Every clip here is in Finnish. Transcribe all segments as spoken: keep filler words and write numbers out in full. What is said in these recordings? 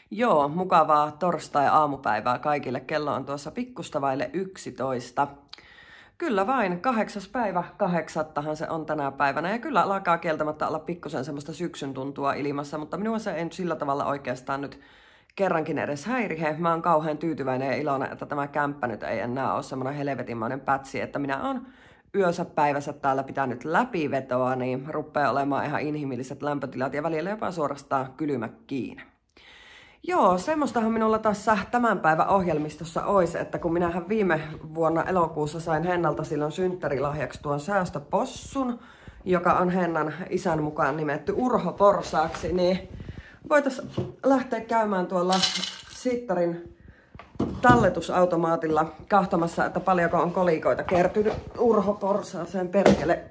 Joo, mukavaa torstai-aamupäivää kaikille. Kello on tuossa pikkusta vaille yksitoista. Kyllä vain, kahdeksas päivä, kahdeksattahan se on tänä päivänä. Ja kyllä alkaa kieltämättä olla pikkusen semmoista syksyn tuntua ilmassa, mutta minua se ei sillä tavalla oikeastaan nyt kerrankin edes häirihe. Mä oon kauhean tyytyväinen ja iloinen, että tämä kämppä nyt ei enää ole semmoinen helvetinmainen pätsi, että minä oon yönsä päivässä täällä pitänyt läpivetoa, niin rupeaa olemaan ihan inhimilliset lämpötilat ja välillä jopa suorastaan kylmä kiinni. Joo, semmoistahan minulla tässä tämän päivän ohjelmistossa olisi, että kun minähän viime vuonna elokuussa sain Hennalta silloin synttärilahjaksi tuon säästöpossun, joka on Hennan isän mukaan nimetty Urho Porsaaksi, niin voitaisiin lähteä käymään tuolla Sittarin talletusautomaatilla kahtomassa, että paljonko on kolikoita kertynyt Urho Porsaaseen, perkele.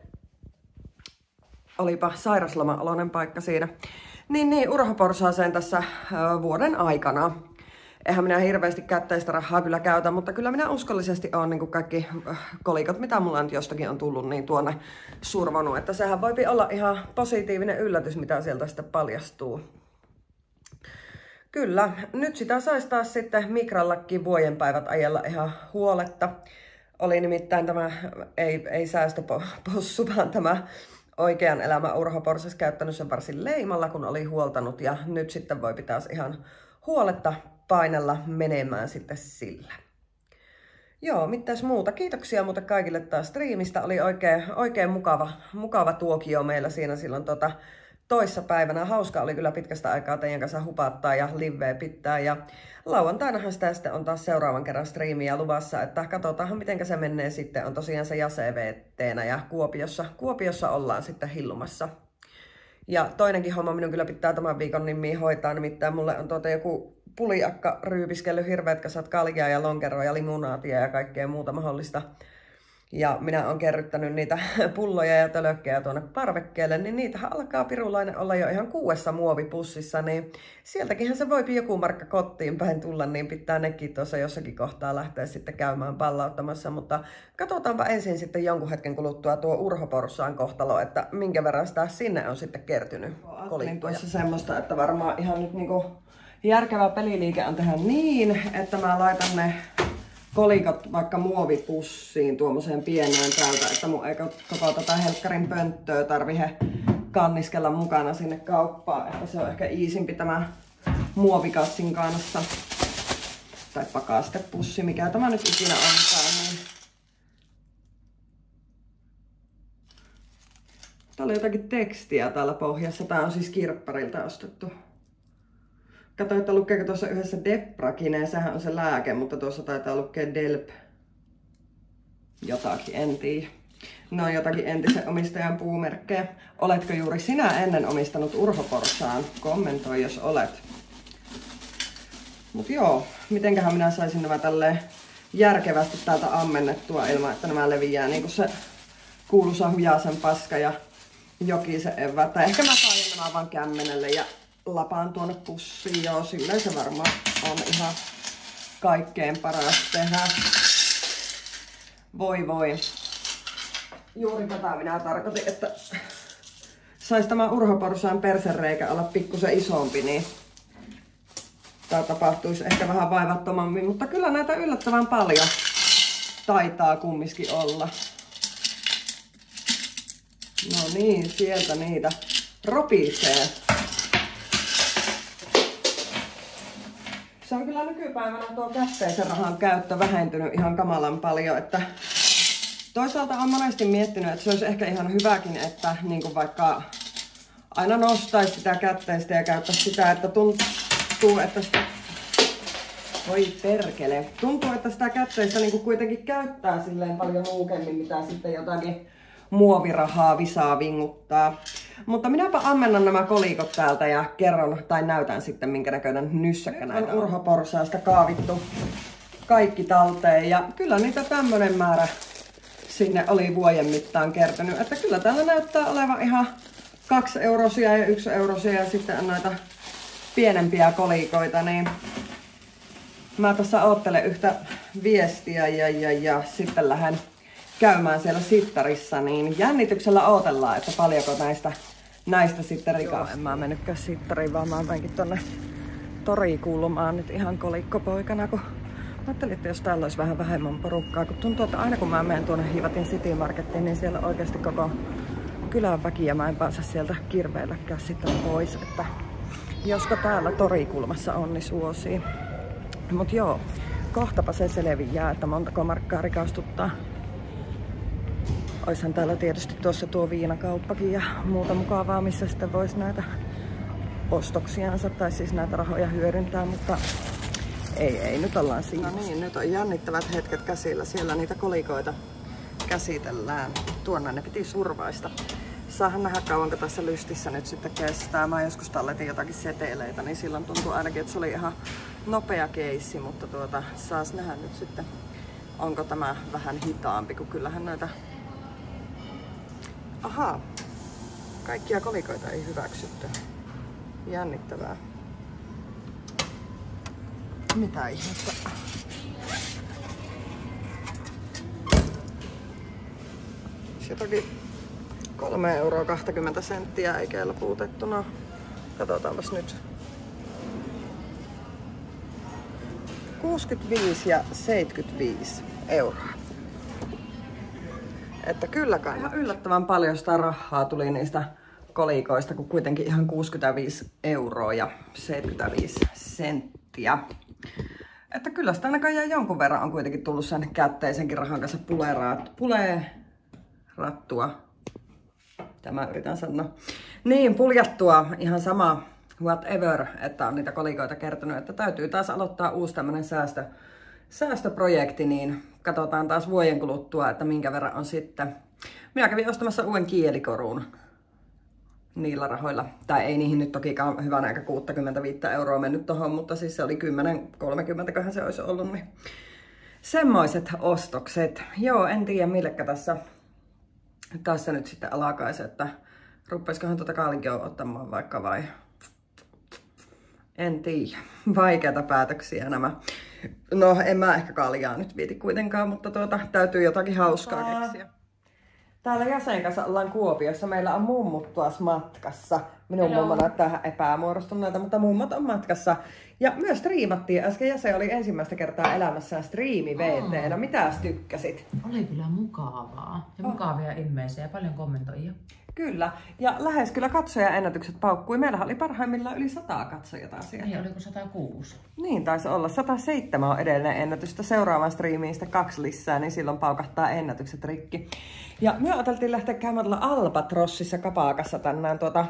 Olipa sairasloma-oloinen paikka siinä. Niin, niin, Urho Porsaaseen tässä ö, vuoden aikana. Eihän minä hirveästi kätteistä rahaa kyllä käytä, mutta kyllä minä uskollisesti olen niin kuin kaikki kolikot, mitä mulla nyt jostakin on tullut, niin tuonne survonut. Että sehän voi olla ihan positiivinen yllätys, mitä sieltä sitten paljastuu. Kyllä, nyt sitä saisi taas sitten Mikrallakin vuodenpäivät ajella ihan huoletta. Oli nimittäin tämä, ei, ei säästöpossu, vaan tämä oikean elämän Urho Porsas käyttänyt sen varsin leimalla, kun oli huoltanut. Ja nyt sitten voi pitäisi ihan huoletta painella menemään sitten sillä. Joo, mitäs muuta. Kiitoksia muuta kaikille taas striimistä. Oli oikein, oikein mukava, mukava tuokio meillä siinä silloin tota, toissa päivänä. Hauska oli kyllä pitkästä aikaa teidän kanssa hupattaa ja liveä pitää. Ja lauantainahan sitä sitten on taas seuraavan kerran striimiä luvassa, että katsotaanhan miten se menee sitten. On tosiaan se Jase-veetteenä ja Kuopiossa, Kuopiossa ollaan sitten hillumassa. Ja toinenkin homma minun kyllä pitää tämän viikon nimiä hoitaa, nimittäin mulle on tuota joku puliakka ryypiskellyt hirveät kasat kaljaa ja lonkeroa ja limunaatia ja kaikkea muuta mahdollista. Ja minä olen kerryttänyt niitä pulloja ja tölökkejä tuonne parvekkeelle, niin niitähän alkaa pirulainen olla jo ihan kuudessa muovipussissa, niin sieltäkinhän se voi joku markka kotiin päin tulla, niin pitää nekin tuossa jossakin kohtaa lähteä sitten käymään pallauttamassa, mutta katsotaanpa ensin sitten jonkun hetken kuluttua tuo Urho Porsaan kohtalo, että minkä verran sitä sinne on sitten kertynyt kolikkoja. Tuossa semmoista, että varmaan ihan nyt niinku järkevä peliliike on tehdä niin, että mä laitan ne kolikot vaikka muovipussiin tuommoiseen pieneen täältä, että mun ei koko tätä helkkarin pönttöä tarvihe kanniskella mukana sinne kauppaan, että se on ehkä iisimpi tämä muovikassin kanssa. Tai pakastepussi, mikä tämä nyt ikinä onkaan. Niin. Täällä oli jotakin tekstiä täällä pohjassa. Tää on siis kirpparilta ostettu. Katsoin, että lukeeko tuossa yhdessä Deprakine, sehän on se lääke, mutta tuossa taitaa lukea Delp jotakin, en tiedä. Ne on jotakin entisen omistajan puumerkkejä. Oletko juuri sinä ennen omistanut Urho Porsaan? Kommentoi, jos olet. Mut joo, mitenköhän minä saisin nämä tälleen järkevästi täältä ammennettua ilman, että nämä leviää niin kuin se kuuluisa Hujasen paska ja Jokisen evät. Tai ehkä mä saan nämä vaan kämmenelle ja lapaan tuonne pussiin. Joo, silleen se varmaan on ihan kaikkein paras tehdä. Voi voi. Juuri tätä minä tarkoitin, että sais tämä Urho Porsaan persereikä olla pikkusen isompi, niin tää tapahtuisi ehkä vähän vaivattomammin, mutta kyllä näitä yllättävän paljon taitaa kumminkin olla. No niin, sieltä niitä ropisee. Se on kyllä nykypäivänä tuo kätteisen rahan käyttö vähentynyt ihan kamalan paljon, että toisaalta olen monesti miettinyt, että se olisi ehkä ihan hyväkin, että niin kuin vaikka aina nostaisi sitä kätteistä ja käyttäisi sitä, että tuntuu, että sitä, voi perkele, tuntuu, että sitä kätteistä niin kuin kuitenkin käyttää silleen paljon nuukemmin, mitä sitten jotakin muovirahaa visaa vinguttaa. Mutta minäpä ammennan nämä kolikot täältä ja kerron tai näytän sitten minkä näköinen nyssäkkä näitä on Urho Porsaasta kaavittu kaikki talteen. Ja kyllä niitä tämmönen määrä sinne oli vuoden mittaan kertynyt. Että kyllä täällä näyttää olevan ihan kaksi eurosia ja yksi eurosia ja sitten on näitä pienempiä kolikoita. Niin mä tässä oottelen yhtä viestiä ja, ja, ja sitten lähden käymään siellä Sittarissa, niin jännityksellä odotellaan, että paljonko näistä, näistä sitten rikastuu. En mä mennytkään Sittariin, vaan mä menkin tonne torikulmaan nyt ihan kolikkopoikana, kun ajattelin, että jos täällä olisi vähän vähemmän porukkaa, kun tuntuu, että aina kun mä menen tuonne Hiivatin City Markettiin, niin siellä oikeasti koko kylän väki ja mä en pääse sieltä kirveilläkään sitten pois, että josko täällä torikulmassa on, niin suosii. Mut joo, kohtapa se selviää, että montako markkaa rikastuttaa. Oishan täällä tietysti tuossa tuo viinakauppakin ja muuta mukavaa, missä sitten voisi näitä ostoksiansa tai siis näitä rahoja hyödyntää, mutta ei, ei, nyt ollaan siinä. No niin, nyt on jännittävät hetket käsillä. Siellä niitä kolikoita käsitellään. Tuonne ne piti survaista. Saahan nähdä kauanko tässä lystissä nyt sitten kestää. Mä joskus talletin jotakin seteleitä, niin silloin tuntuu ainakin, että se oli ihan nopea keissi, mutta tuota, saas nähdä nyt sitten, onko tämä vähän hitaampi, kun kyllähän näitä... Ahaa, kaikkia kolikoita ei hyväksytty. Jännittävää. Mitä ihmettä? Se toki kolme euroa kaksikymmentä senttiä eikeillä puutettuna. Katsotaanpas nyt. kuusikymmentäviisi ja seitsemänkymmentäviisi euroa. Että kyllä kai. Ihan yllättävän paljon sitä rahaa tuli niistä kolikoista, kun kuitenkin ihan kuusikymmentäviisi euroa ja seitsemänkymmentäviisi senttiä. Että kyllä sitä näköjään jonkun verran on kuitenkin tullut sen kätteisenkin rahan kanssa pulerat, pulerattua. Tämä yritän sanoa. Niin, puljattua ihan sama whatever, että on niitä kolikoita kertonut, että täytyy taas aloittaa uusi tämmönen säästö, säästöprojekti, niin katsotaan taas vuoden kuluttua, että minkä verran on sitten. Minä kävin ostamassa uuden kielikorun niillä rahoilla. Tai ei niihin nyt tokikaan hyvän aika kuusikymmentäviisi euroa mennyt tohon, mutta siis se oli kymmenen kolmekymmentä, köhän se olisi ollut. Niin semmoiset ostokset. Joo, en tiedä millekä tässä, tässä nyt sitten alkaisi, että ruppeisikohan tuota kaalikioa ottamaan vaikka vai... En tiedä. Vaikeita päätöksiä nämä. No, en mä ehkä kaljaa nyt viiti kuitenkaan, mutta tuota, täytyy jotakin hauskaa keksiä. Täällä Jasen kanssa ollaan Kuopiossa. Meillä on mummut tuossa matkassa. Minun Hello. Mummo näyttää ihan epämuodostuneelta, mutta mummot on matkassa. Ja myös striimattiin. Äsken Jase oli ensimmäistä kertaa elämässään striimi-vee-teenä. Oh. Mitäs tykkäsit? Oli kyllä mukavaa. Ja oh. mukavia ilmeisiä ja paljon kommentoijia. Kyllä. Ja lähes kyllä katsojaennätykset paukkui. Meillähän oli parhaimmillaan yli sata katsojaa siellä. Niin, oliko sata kuusi? Niin, taisi olla. sata seitsemän on edellinen ennätystä. Seuraavan striimiin sitä kaksi lisää, niin silloin paukahtaa ennätykset rikki. Ja me ajateltiin lähteä käymään tuolla Albatrossissa Kapaakassa tänään tuota,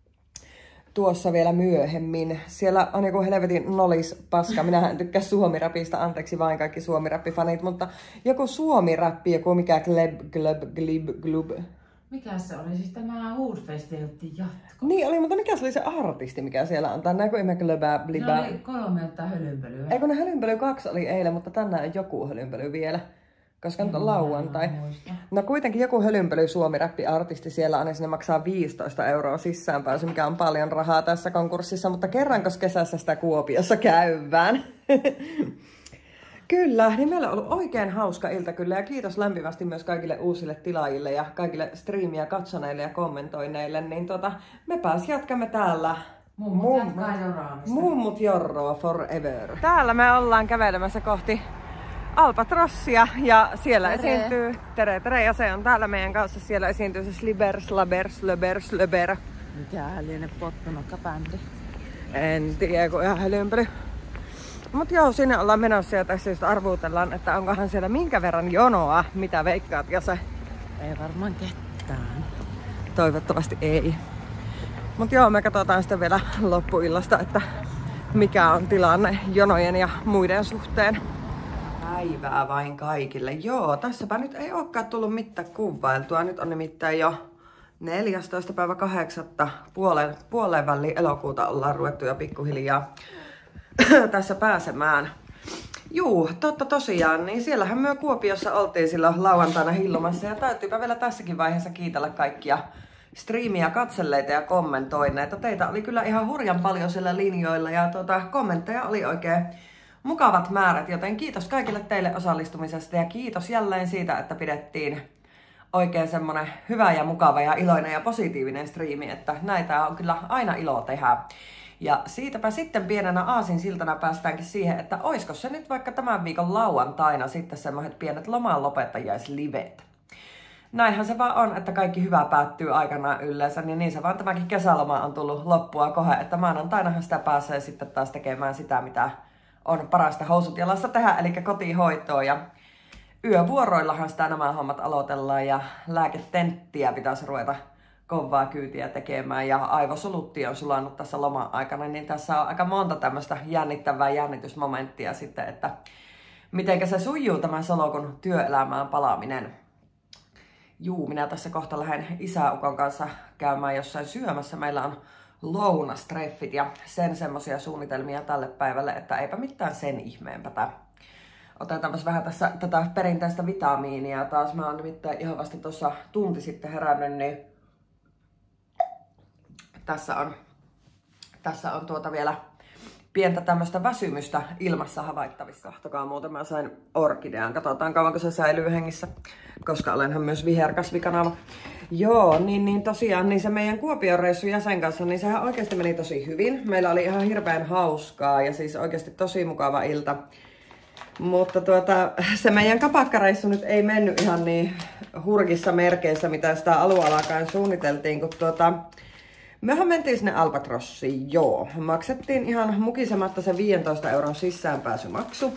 tuossa vielä myöhemmin. Siellä on joku helvetin nolis paska. Minähän en tykkää suomirapista, anteeksi vain kaikki suomirappifanit, mutta joku suomirappi, joku mikä gleb, gleb, glib, glub. Mikä se oli? Siis tämä Hoodfestiltin jatko. Niin oli, mutta mikä se oli se artisti, mikä siellä on? Tänään kun ihme glöbää, blibää. No oli kolme jotain hölynpölyä. Eikö ne hölynpöly kaksi oli eilen, mutta tänään on joku hölynpöly vielä. Koska nyt on lauantai. No kuitenkin joku hölynpöly suomi-räppi-artisti siellä on, ja sinne maksaa viisitoista euroa sisäänpääsy, mikä on paljon rahaa tässä konkurssissa, mutta kerrankos kesässä sitä Kuopiossa käydään. Kyllä, niin meillä on ollut oikein hauska ilta kyllä, ja kiitos lämpimästi myös kaikille uusille tilaajille ja kaikille striimiä katsoneille ja kommentoineille, niin tota, me pääs jatkamme täällä. Mummut jatkaa jorraamista. Mummut jorroa forever. Täällä me ollaan kävelemässä kohti Albatrossia ja siellä tere. Esiintyy, tere tere, ja se on täällä meidän kanssa, siellä esiintyy se Sliber, Slaber, Slöber, Slöber. Mikä liene pottunokka-bändi? En tiedä, kun ihan hölynpöly. Mut joo, sinne ollaan menossa ja tässä just arvuutellaan, että onkohan siellä minkä verran jonoa, mitä veikkaat, ja se... Ei varmaan ketään. Toivottavasti ei. Mut joo, me katsotaan sitten vielä loppuillasta, että mikä on tilanne jonojen ja muiden suhteen. Päivää vain kaikille. Joo, tässäpä nyt ei olekaan tullut mitään kuvailtua. Nyt on nimittäin jo neljästoista päivä kahdeksatta puoleen, puoleen väliin elokuuta ollaan ruvettu jo pikkuhiljaa tässä pääsemään. Juu, totta tosiaan, niin siellähän me Kuopiossa oltiin silloin lauantaina hillumassa, ja täytyypä vielä tässäkin vaiheessa kiitellä kaikkia striimiä katselleita ja kommentoineita. Teitä oli kyllä ihan hurjan paljon siellä linjoilla, ja tuota, kommentteja oli oikein mukavat määrät, joten kiitos kaikille teille osallistumisesta ja kiitos jälleen siitä, että pidettiin oikein semmonen hyvä ja mukava ja iloinen ja positiivinen striimi, että näitä on kyllä aina ilo tehdä. Ja siitäpä sitten pienenä aasinsiltana päästäänkin siihen, että oisko se nyt vaikka tämän viikon lauantaina sitten semmoiset pienet loman lopettajaislivet. Näinhän se vaan on, että kaikki hyvä päättyy aikanaan yleensä, niin niin se vaan tämäkin kesäloma on tullut loppua kohe, että maanantainahan sitä pääsee sitten taas tekemään sitä, mitä on parasta housut jalassa tehdä, eli kotihoitoa. Ja yövuoroillahan sitä nämä hommat aloitellaan ja lääketenttiä pitäisi ruveta kovaa kyytiä tekemään ja aivosolutti on sulannut tässä loman aikana, niin tässä on aika monta tämmöistä jännittävää jännitysmomenttia sitten, että mitenkä se sujuu tämä solokun työelämään palaaminen. Juu, minä tässä kohta lähden isäukon kanssa käymään jossain syömässä. Meillä on lounastreffit ja sen semmosia suunnitelmia tälle päivälle, että eipä mitään sen ihmeempää. Otetaanpas vähän tässä tätä perinteistä vitamiinia taas. Mä oon nimittäin ihan vasta tuossa tunti sitten herännyt, niin tässä on, tässä on tuota vielä pientä tämmöistä väsymystä ilmassa havaittavissa. Kahtokaa muuten, mä sain orkidean. Katsotaan kauanko se säilyy hengissä, koska olenhan myös viherkasvikanava. Joo, niin, niin tosiaan niin se meidän Kuopion reissu jäsen kanssa, niin sehän oikeasti meni tosi hyvin. Meillä oli ihan hirveän hauskaa ja siis oikeasti tosi mukava ilta. Mutta tuota, se meidän kapakkareissu nyt ei mennyt ihan niin hurkissa merkeissä, mitä sitä aluealakaan suunniteltiin, kun tuota, mehän mentiin sinne Albatrossiin, joo. Maksettiin ihan mukisematta se viisitoista euron sisäänpääsymaksu.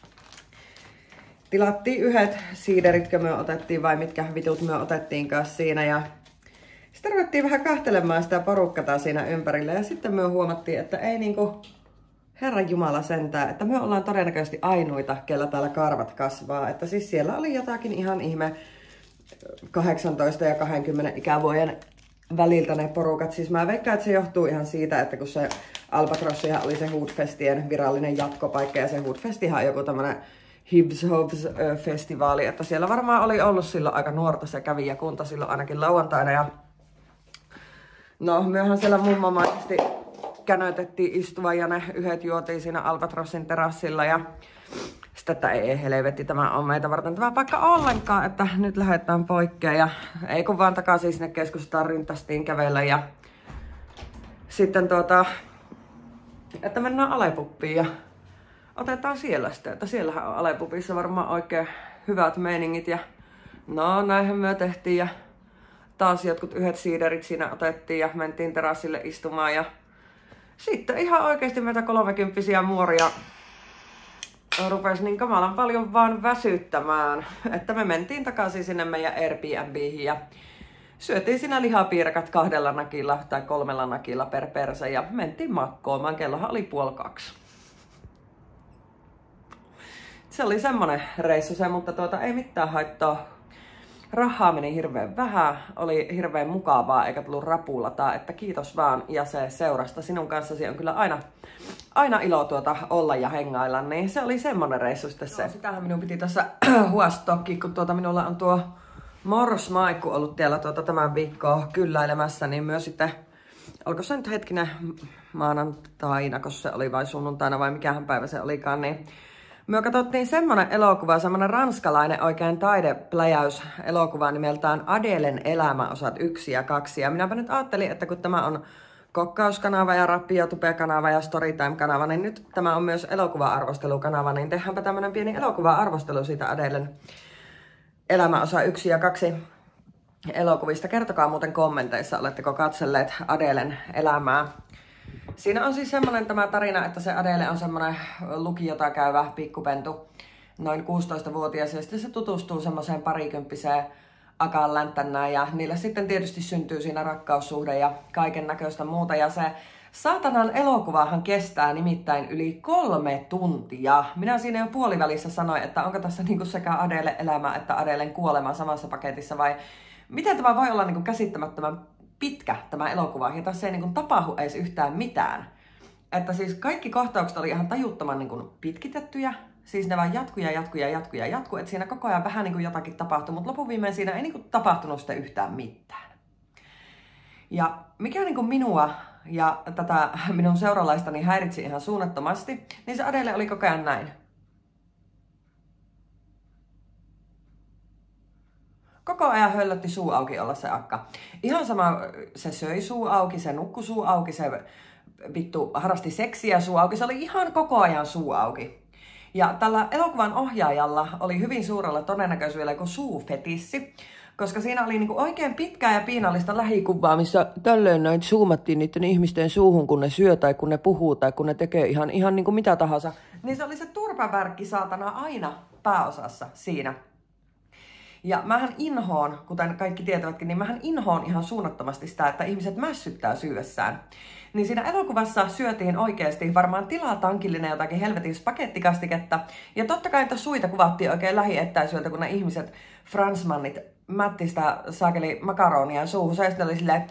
Tilattiin yhdet siideritkö me otettiin vai mitkä vitut me otettiinkaan siinä. Ja sitten ruvettiin vähän kahtelemaan sitä porukkaa siinä ympärillä. Ja sitten me huomattiin, että ei niinku Herran Jumala sentään, että me ollaan todennäköisesti ainoita, kellä täällä karvat kasvaa. Että siis siellä oli jotakin ihan ihme kahdeksantoista ja kaksikymmentä ikävuoden väliltä ne porukat. Siis mä veikkaan, että se johtuu ihan siitä, että kun se Albatrossihan oli se Hoodfestien virallinen jatkopaikka ja se Hoodfestihan on joku tämmönen Hibs Hobs festivaali, että siellä varmaan oli ollut silloin aika nuorta se kävijäkunta silloin ainakin lauantaina. Ja no, myöhän siellä mummamaisesti känötettiin istua ja ne yhdet juotiin siinä Albatrossin terassilla ja sitten, että ei helvetti, tämä on meitä varten tämä paikka ollenkaan, että nyt lähdetään poikkeen ja ei kun vaan takaisin sinne keskustaan rintastiin kävellä ja sitten tuota, että mennään Alepuppiin ja otetaan siellä sitten, että siellähän on Alepupissa varmaan oikein hyvät meiningit ja no näinhän me tehtiin ja taas jotkut yhdet siiderit siinä otettiin ja mentiin terassille istumaan ja sitten ihan oikeasti meitä kolmekymppisiä muoria rupesi niin kamalan paljon vaan väsyttämään, että me mentiin takaisin sinne meidän Airbnbihin ja syötiin siinä lihapiirakat kahdella nakilla tai kolmella nakilla per perse ja mentiin makkoomaan. Kellohan oli puoli kaksi. Se oli semmonen reissu se, mutta tuota, ei mitään haittaa. Rahaa meni hirveän vähän, oli hirveän mukavaa eikä tullut rapulata, että kiitos vaan ja se seurasta sinun kanssasi on kyllä aina, aina ilo tuota olla ja hengailla, niin se oli semmonen reissu sitten se. No, sitähän minun piti tässä huostokki, kun tuota minulla on tuo Morsmaikku ollut täällä tuota tämän viikkoa kylläilemässä, niin myös sitten, olko se nyt hetkinen maanantaina, kun se oli vai sunnuntaina vai mikähän päivä se olikaan, niin me katsottiin semmonen elokuva, semmonen ranskalainen oikein taidepläjäys elokuva nimeltään Adelen elämä osat yksi ja kaksi. Ja minäpä nyt ajattelin, että kun tämä on kokkauskanava ja Rappiotupe-kanava ja Storytime-kanava, niin nyt tämä on myös elokuva-arvostelukanava, niin tehdäänpä tämmönen pieni elokuva-arvostelu siitä Adelen elämä osa yksi ja kaksi elokuvista. Kertokaa muuten kommenteissa, oletteko katselleet Adelen elämää. Siinä on siis semmoinen tämä tarina, että se Adele on semmoinen lukiota käyvä pikkupentu, noin kuusitoistavuotias, ja sitten se tutustuu semmoiseen parikymppiseen akaan länttännään, ja niille sitten tietysti syntyy siinä rakkaussuhde ja kaiken näköistä muuta, ja se saatanan elokuvahan kestää nimittäin yli kolme tuntia. Minä siinä jo puolivälissä sanoin, että onko tässä niinku sekä Adele elämä että Adelen kuolema samassa paketissa, vai miten tämä voi olla niinku käsittämättömän pitkä tämä elokuva, ja tässä ei niin kuin tapahdu edes yhtään mitään. Että siis kaikki kohtaukset oli ihan tajuttoman niin kuin pitkitettyjä, siis ne vaan jatkuu ja jatkuu ja jatkuu ja jatkuu, että siinä koko ajan vähän niin kuin jotakin tapahtui, mutta lopun viimein siinä ei niin kuin tapahtunut sitten yhtään mitään. Ja mikä niin kuin minua ja tätä minun seuralaistani häiritsi ihan suunnattomasti, niin se Adele oli koko ajan näin. Koko ajan höllötti suu auki olla se akka. Ihan sama, se söi suu auki, se nukkui suu auki, se vittu harrasti seksiä suu auki. Se oli ihan koko ajan suu auki. Ja tällä elokuvan ohjaajalla oli hyvin suurella todennäköisyydellä joku suufetissi, koska siinä oli niinku oikein pitkää ja piinallista lähikuvaa, missä tällöin näin zoomattiin niiden ihmisten suuhun, kun ne syö tai kun ne puhuu tai kun ne tekee ihan, ihan niinku mitä tahansa. Niin se oli se turpavärkki saatana aina pääosassa siinä. Ja mähän inhoon, kuten kaikki tietävätkin, niin mähän inhoon ihan suunnattomasti sitä, että ihmiset mässyttää syössään. Niin siinä elokuvassa syötiin oikeasti varmaan tilaa tankillinen jotakin helvetin spagettikastiketta. Ja totta kai niitä suita kuvattiin oikein lähiettäisyydeltä, kun ne ihmiset, fransmannit, mätti sitä saakeli makaronia suuhun. Se oli silleen...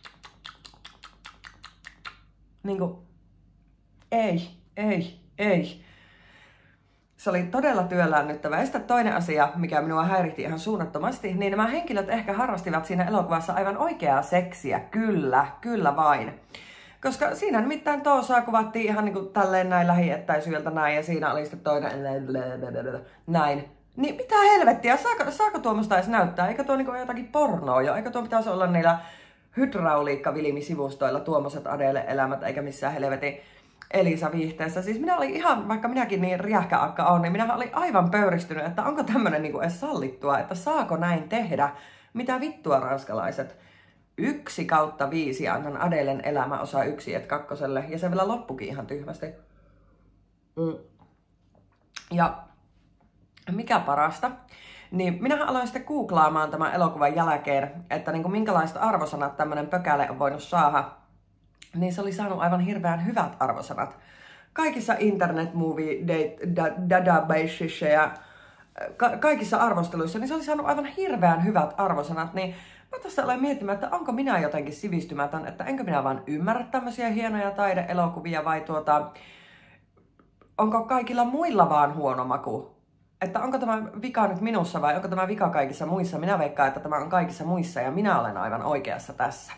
Niinku... Ei, ei, ei. Se oli todella työläännyttävä. Ja sitten toinen asia, mikä minua häiritti ihan suunnattomasti, niin nämä henkilöt ehkä harrastivat siinä elokuvassa aivan oikeaa seksiä. Kyllä, kyllä vain. Koska siinä nimittäin Toosaa kuvattiin ihan niin kuin tälleen näin lähiettäisyydeltä näin, ja siinä oli sitten toinen näin. Niin mitä helvettiä, saako, saako tuommoista edes näyttää? Eikö tuo niin jotakin pornoa jo? Eikö tuo pitäisi olla niillä hydrauliikka-vilimisivustoilla tuommoiset Adele-elämät, eikä missään helvetin Elisa-viihteessä. Siis minä olin ihan, vaikka minäkin niin riähkäakka on, niin minä olin aivan pöyristynyt, että onko tämmöinen niin kuin edes sallittua, että saako näin tehdä? Mitä vittua ranskalaiset? Yksi kautta viisi annan Adelen elämä osa yksi et kakkoselle. Ja se vielä loppukin ihan tyhmästi. Mm. Ja mikä parasta, niin minähän aloin sitten googlaamaan tämän elokuvan jälkeen, että niin kuin minkälaiset arvosanat tämmönen pökäle on voinut saada. Niin se oli saanut aivan hirveän hyvät arvosanat. Kaikissa internet movie databaseissa ja ka- kaikissa arvosteluissa, niin se oli saanut aivan hirveän hyvät arvosanat. Niin mä tässä olen miettimään, että onko minä jotenkin sivistymätön, että enkö minä vaan ymmärrä tämmöisiä hienoja taideelokuvia vai tuota, onko kaikilla muilla vaan huono maku? Että onko tämä vika nyt minussa vai onko tämä vika kaikissa muissa? Minä veikkaan, että tämä on kaikissa muissa ja minä olen aivan oikeassa tässä.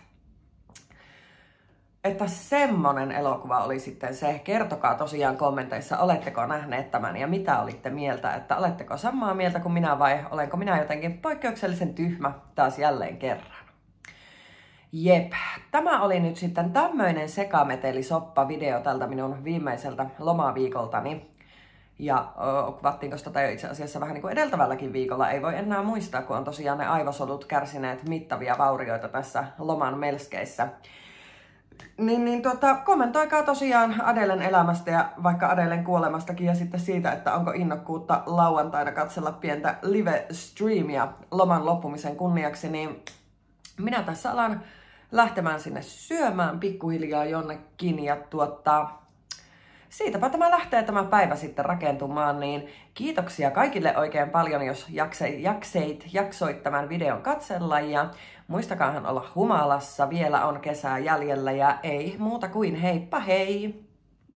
Että semmonen elokuva oli sitten se. Kertokaa tosiaan kommenteissa, oletteko nähneet tämän ja mitä olitte mieltä, että oletteko samaa mieltä kuin minä vai olenko minä jotenkin poikkeuksellisen tyhmä taas jälleen kerran. Jep, tämä oli nyt sitten tämmöinen sekametelisoppa-video tältä minun viimeiseltä lomaviikoltani. Ja ö, kuvattiinko sitä jo itse asiassa vähän niin kuin edeltävälläkin viikolla, ei voi enää muistaa, kun on tosiaan ne aivosolut kärsineet mittavia vaurioita tässä loman melskeissä. Niin, niin tuota, kommentoikaa tosiaan Adelen elämästä ja vaikka Adelen kuolemastakin ja sitten siitä, että onko innokkuutta lauantaina katsella pientä live-streamia loman loppumisen kunniaksi, niin minä tässä alan lähtemään sinne syömään pikkuhiljaa jonnekin ja tuottaa. Siitäpä tämä lähtee tämä päivä sitten rakentumaan, niin kiitoksia kaikille oikein paljon, jos jakseit, jakseit, jaksoit tämän videon katsella ja muistakaahan olla humalassa, vielä on kesää jäljellä ja ei muuta kuin heippa hei!